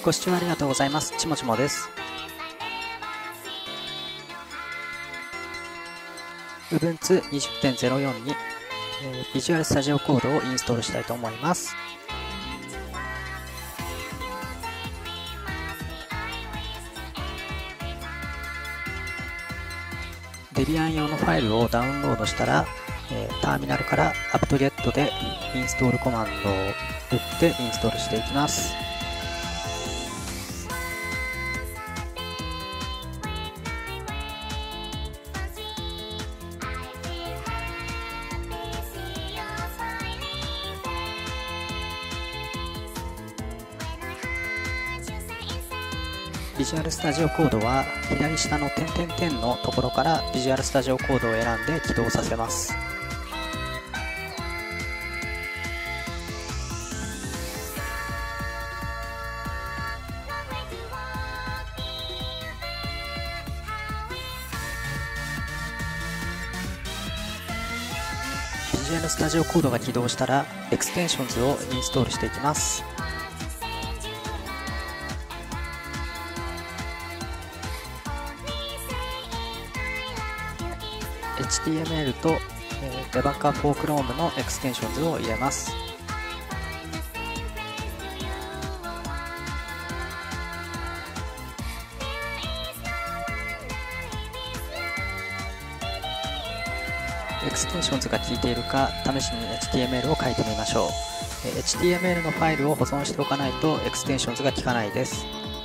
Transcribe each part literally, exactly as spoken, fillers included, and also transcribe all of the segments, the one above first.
ご視聴ありがとうございます。ちもちもです。Ubuntu にじゅってんゼロよん に、えー、Visual Studio Code をインストールしたいと思います。Debian 用のファイルをダウンロードしたら、えー、ターミナルから apt-get でインストールコマンドを打ってインストールしていきます。ビジュアルスタジオコードは左下の点々点のところからビジュアルスタジオコードを選んで起動させます。ビジュアルスタジオコードが起動したらエクステンションズをインストールしていきます。エイチティーエムエル と、えー、Debugger for Chrome のエクステンションズを入れます。エクステンションズが効いているか試しに エイチティーエムエル を書いてみましょう。えー、エイチティーエムエル のファイルを保存しておかないとエクステンションズが効かないです。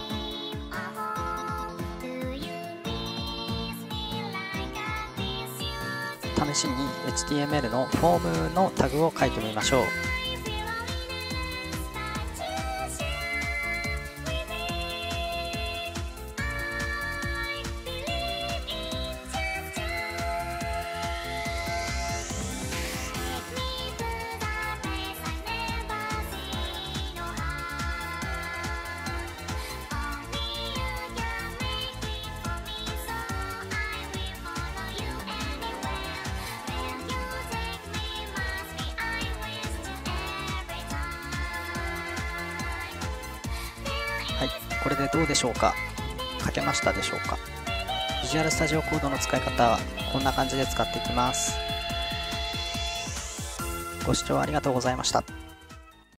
試しに エイチティーエムエル のフォームのタグを書いてみましょう。はい、これでどうでしょうか。書けましたでしょうか。ビジュアルスタジオコードの使い方はこんな感じで使っていきます。ご視聴ありがとうございました。